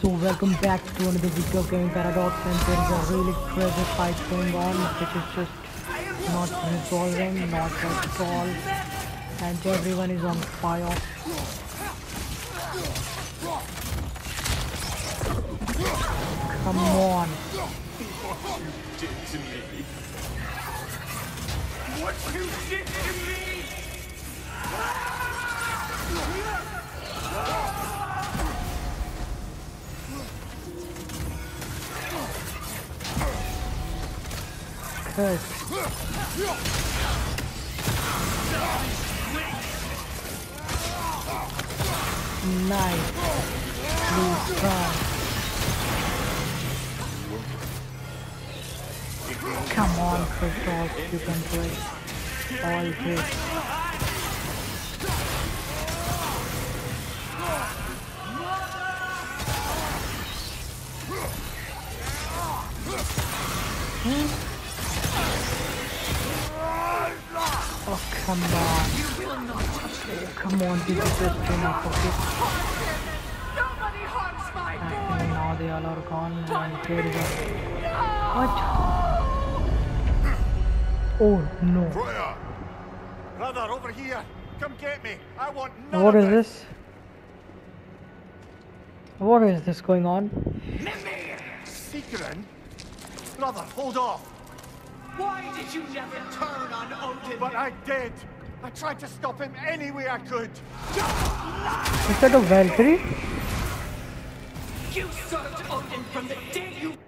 So welcome back to another video of Gaming Paradox, and there is a really crazy fight going on which is just not resolving, not at all, and everyone is on fire. Come on. What you did to me! Good. Nice. Blue strong. Come on, Kratos, you can do it. All good. Oh, come on. Come on, this is just enough of it. Actually, now they all are gone and there is a... What? Oh, no. Brother, over here! Come get me! I want none What of is this? What is this going on? Seekerin? Brother, hold off! Why did you never turn on Odin? But I did! I tried to stop him any way I could! Is that a Valkyrie? You served Odin from the day you